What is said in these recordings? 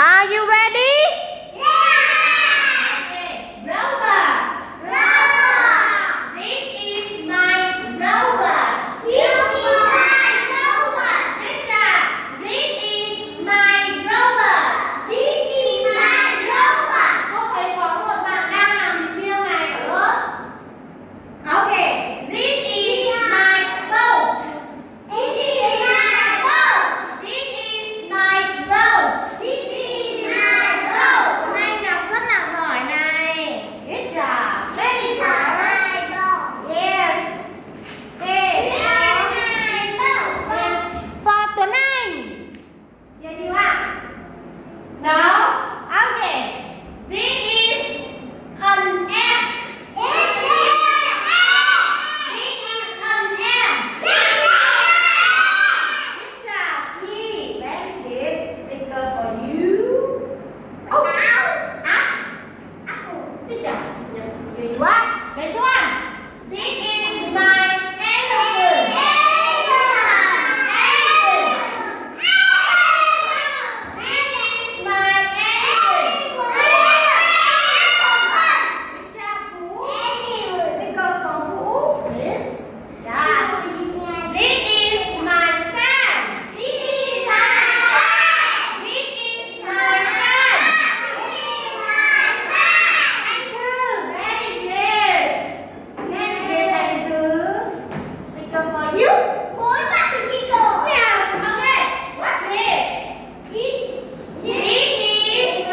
Are you ready? Yeah! Okay. Robot. Robot. This is my robot. This is my robot. Good job. This is my robot. This is my robot. Cô thấy có một bạn đang làm gì riêng này ở lớp. Okay. This is my boat. This is my boat. This is my boat. This is my boat. Hôm nay anh đọc rất là giỏi này. Good job. This is my boat. Yes. Okay. This is my boat. Yes. For Tuấn Anh. Ready ạ? No. Okay. This is an egg. This is an egg. Good job. Me. Very good. Sticker for you. Oh. Good job. Good quá. Next one. This is my elephant. This is my elephant. Good job, Vũ. Sticker for Vũ. Yes. Yeah. This is my fan. This is my fan. Anh Thư. Very good. Very good, anh Thư. Sticker for you. Yes. Okay. What's this? This is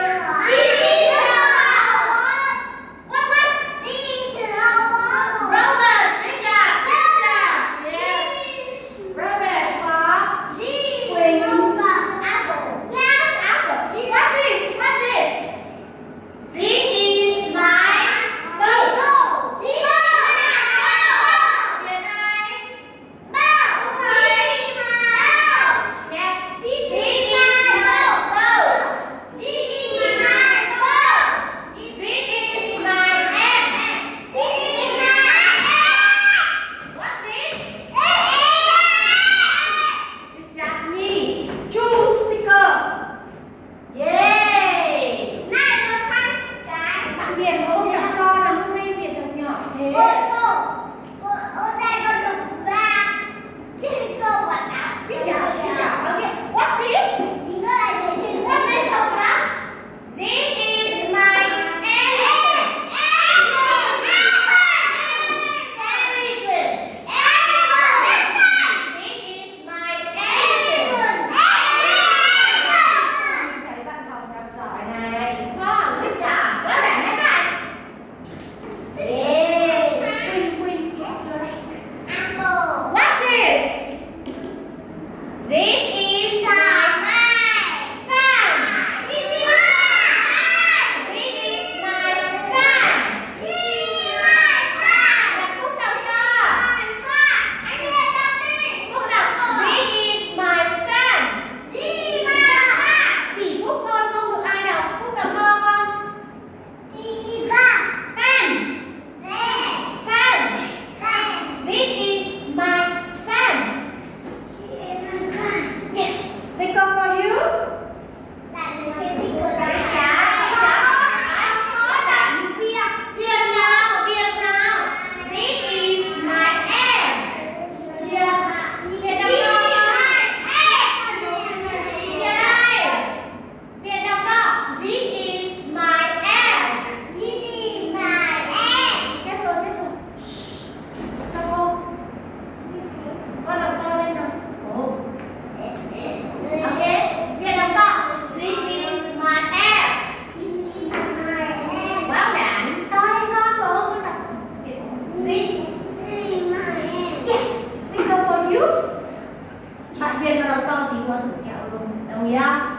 what? Robot. Good job. Good job. Yes. Robot for Queen. Yes, apple. What's this? What's this? This is my boat. Yes, this is my boat. This is my egg. What's this? Good job, me. Choose sticker. Yay. Bạn Việt có miệng to là hôm nay Việt được nhỏ thế. Good job, good job. Okay, what's this? What's this, class? This is my elephant. Elephant. This is my elephant. Thấy bạn học giỏi này. Ngon, good job. Có vẻ mấy bạn. Yeah. Queen. What's this? This is my fan. This is my fan. Đặt phúc đọc cho. Phúc đọc. This is my fan. Chỉ Phúc thôi, không được ai đọc. Phúc đọc to con. Fan. Fan. This is my fan. Yes. Sticker for you. Việc nào. This is my egg. Việc đọc to. Việc đọc to. This is my egg. Chết rồi. Cho cô. Con đọc to lên nào. Ồ. Okay. Việc đọc to. This is my egg. Bảo đảm to lên con phải không? Con đọc. This. Yes. Sticker for you. Bạn Việt mà đọc to thì con thử kẹo luôn. Đồng ý không?